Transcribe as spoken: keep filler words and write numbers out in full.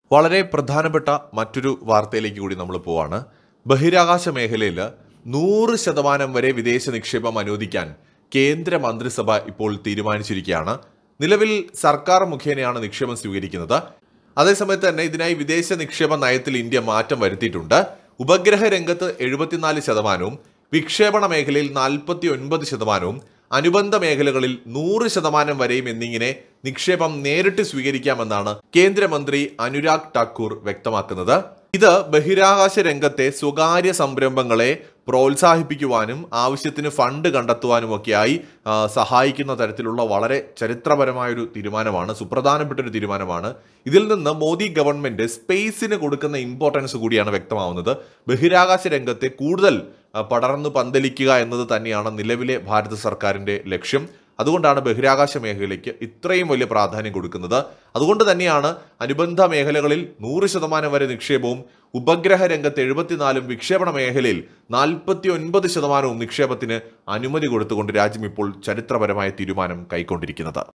വളരെ പ്രധാനപ്പെട്ട മറ്റൊരു വാർത്തയിലേക്ക് കൂടി നമ്മൾ പോവാണ്. ബഹിരാകാശ മേഖലയിൽ നൂറ് ശതമാനം വരെ വിദേശ നിക്ഷേപം അനുവദിക്കാൻ കേന്ദ്ര മന്ത്രിസഭ ഇപ്പോൾ തീരുമാനിച്ചിരിക്കുകയാണ്. നിലവിൽ സർക്കാർ മുഖേനയാണ് നിക്ഷേപം സ്വീകരിക്കുന്നത്. അതേസമയത്ത് തന്നെ ഇതിനായി വിദേശ നിക്ഷേപ നയത്തിൽ ഇന്ത്യ മാറ്റം വരുത്തിയിട്ടുണ്ട്. ഉപഗ്രഹ രംഗത്ത് എഴുപത്തിനാല് ശതമാനവും വിക്ഷേപണ മേഖലയിൽ നാൽപ്പത്തി ഒൻപത് ശതമാനവും അനുബന്ധ മേഖലകളിൽ നൂറ് ശതമാനം വരെയും എന്നിങ്ങനെ നിക്ഷേപം നേരിട്ട് സ്വീകരിക്കാമെന്നാണ് കേന്ദ്രമന്ത്രി അനുരാഗ് ഠാക്കൂർ വ്യക്തമാക്കുന്നത്. ഇത് ബഹിരാകാശ രംഗത്തെ സ്വകാര്യ സംരംഭങ്ങളെ പ്രോത്സാഹിപ്പിക്കുവാനും ആവശ്യത്തിന് ഫണ്ട് കണ്ടെത്തുവാനുമൊക്കെയായി സഹായിക്കുന്ന തരത്തിലുള്ള വളരെ ചരിത്രപരമായൊരു തീരുമാനമാണ്, സുപ്രധാനപ്പെട്ട ഒരു തീരുമാനമാണ്. ഇതിൽ നിന്ന് മോദി ഗവൺമെന്റ് സ്പേസിന് കൊടുക്കുന്ന ഇമ്പോർട്ടൻസ് കൂടിയാണ് വ്യക്തമാവുന്നത്. ബഹിരാകാശ രംഗത്തെ കൂടുതൽ പടർന്നു പന്തലിക്കുക എന്നത് തന്നെയാണ് നിലവിലെ ഭാരത സർക്കാരിന്റെ ലക്ഷ്യം. അതുകൊണ്ടാണ് ബഹിരാകാശ മേഖലയ്ക്ക് ഇത്രയും വലിയ പ്രാധാന്യം കൊടുക്കുന്നത്. അതുകൊണ്ട് തന്നെയാണ് അനുബന്ധ മേഖലകളിൽ നൂറ് ശതമാനം വരെ നിക്ഷേപവും ഉപഗ്രഹ രംഗത്ത് എഴുപത്തിനാലും വിക്ഷേപണ മേഖലയിൽ നാൽപ്പത്തി ഒൻപത് ശതമാനവും നിക്ഷേപത്തിന് അനുമതി കൊടുത്തുകൊണ്ട് രാജ്യം ഇപ്പോൾ ചരിത്രപരമായ തീരുമാനം കൈക്കൊണ്ടിരിക്കുന്നത്.